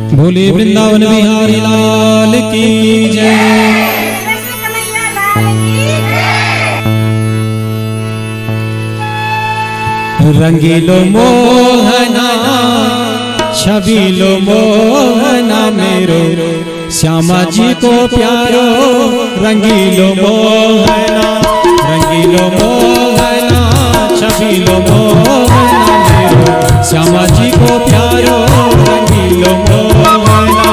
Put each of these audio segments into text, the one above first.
भोले वृंदावन बिहारी लाल की जय। रंगीलो मोहना छबीलो मोहना मेरो श्यामा जी को प्यारो। रंगीलो मोहना छबीलो मोहना मेरो श्यामा जी को प्यारो। रंगीलो मोहना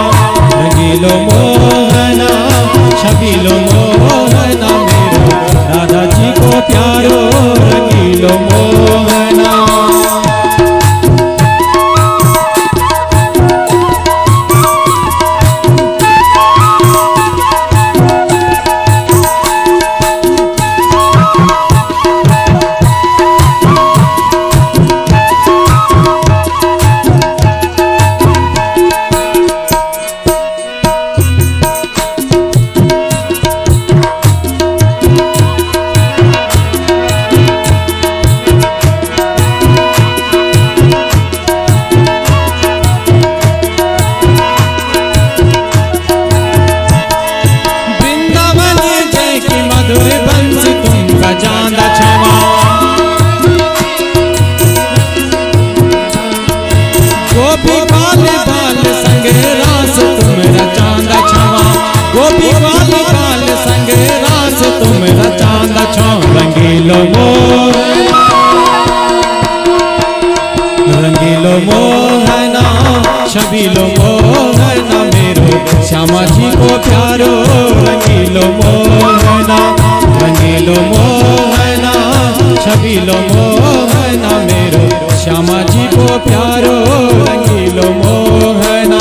छबीलो मोहना मेरो राधा जी को प्यारो। रंगीलो मोहना रंगीलो मोहना छबीलो मोहना मेरो श्यामा जी को प्यारो। रंगीलो मोहना छबीलो मोहना मेरो श्यामा जी को प्यारो। रंगीलो मोहना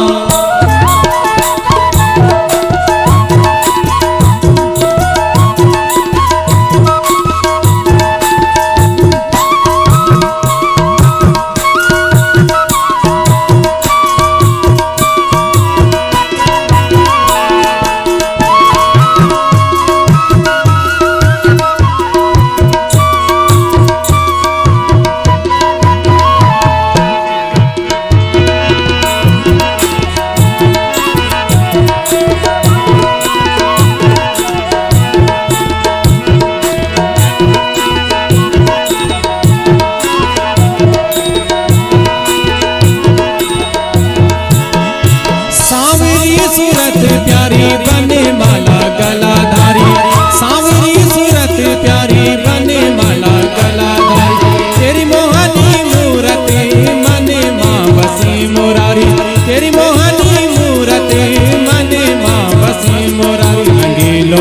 प्यारी बने माला गलाधारी। सांवरी सूरत प्यारी बने माला गलाधारी। तेरी मोहनी मूरत मने माँ बसी मुरारी। तेरी मोहनी मूरत मने माँ बसी मुरारी। रंगीलो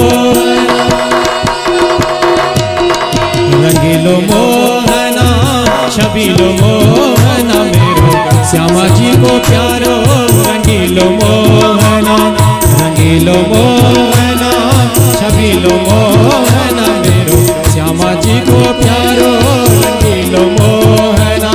मोहना छबीलो मोहना मेरो श्यामा जी को प्यारो। रंगीलो मोहना छबीलो मोहना मेरो श्यामा जी को प्यारो। रंगीलो मोहना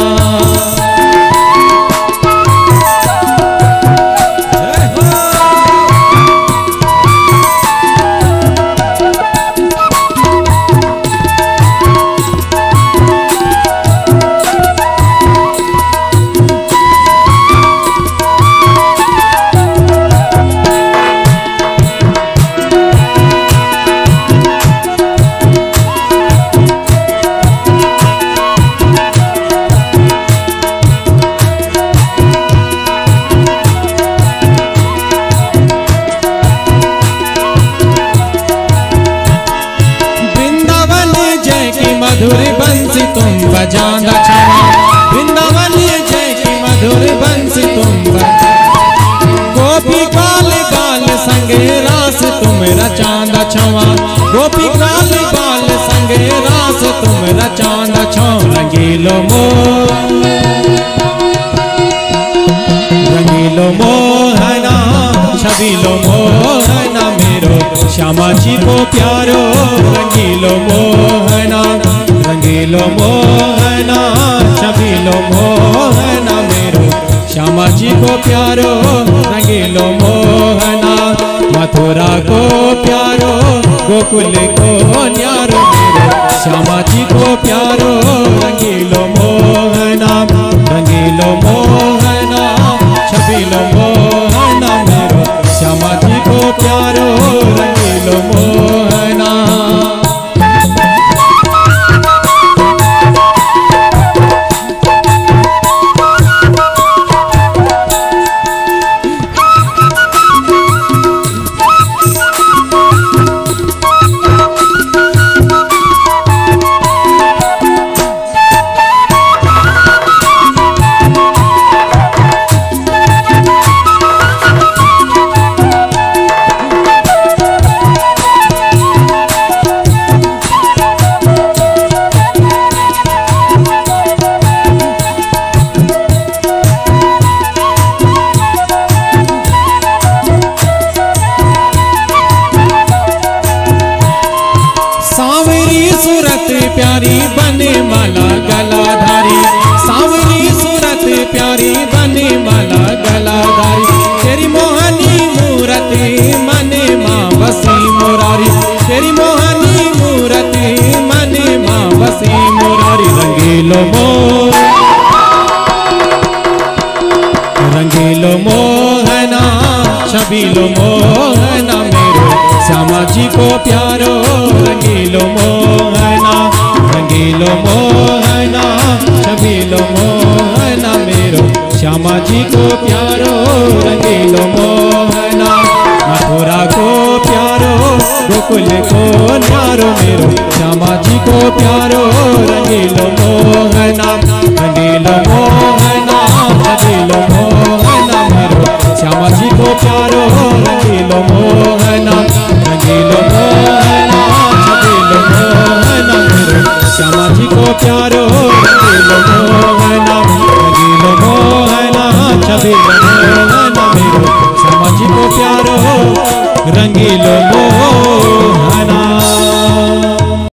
मधुर बंसी तुम बजाना छवा। वृंदावन जय की मधुर बंसी तुम गोपी बाल बाल संगे रास तुम रचांदा छवा। गोपी बाल बाल संगे रास तुम रचांदा छवा। रंगीलो मोहना छबीलो मोहना मेरो श्यामा जी को प्यारो। रंगीलो मोहना छबीलो मोहना मेरो श्यामा जी को प्यारो। रंगीलो मोहना मथुरा को प्यारो। गोकुल को न्यारो मेरो श्यामा जी को प्यारो। रंगीलो मोहना छबीलो बने माला गलाधारी, तेरी मोहनी मूर्ति मने माँ बसी मुरारी, तेरी मोहनी मूर्ति मने माँ बसी मुरारी। रंगीलो मोहना छबीलो मोहना मेरो श्यामा जी को प्यारो। रंगीलो मोहना छबीलो मोहना मेरो श्यामा जी को प्यारो। रंगीलो मोहना मथुरा को प्यारो, गोकुल को न्यारो मेरो श्यामा जी को प्यारो। रंगीलो मोहना छबीलो मोहना मेरो श्यामा जी को प्यारो। रंगीलो मोहना छबीलो मोहना मेरो श्यामा जी को प्यारो। रंगीलो मोहना छबीलो मोहना मेरो श्यामा जी को प्यारो। रंगीलो मोहना